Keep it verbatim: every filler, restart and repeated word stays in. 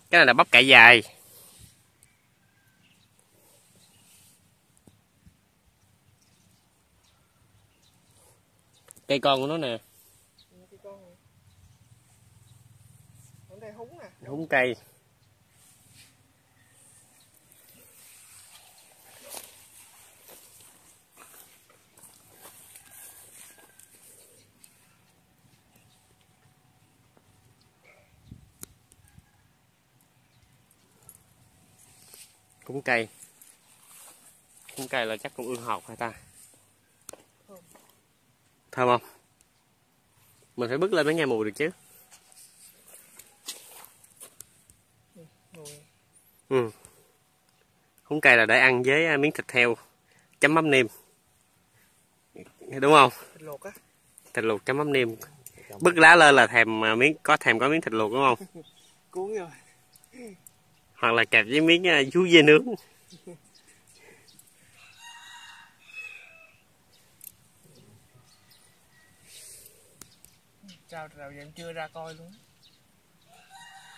Cái này là bắp cải dài. Cây con của nó nè. Cây con này. Ở đây húng nè. Húng cây. Húng cây. Húng cây là chắc cũng ương học hả ta? Thơm. Thơm không? Mình phải bứt lên mới nghe mùi được chứ. Ừ. Ừ. Húng cây là để ăn với miếng thịt heo chấm mắm nêm, đúng không? Thịt luộc á. Thịt luộc chấm mắm nêm. Bứt lá lên là thèm miếng, có thèm có miếng thịt luộc đúng không? Cuốn rồi. Hoặc là kẹp với miếng vú dê nướng. Sao rào giờ em chưa ra coi luôn.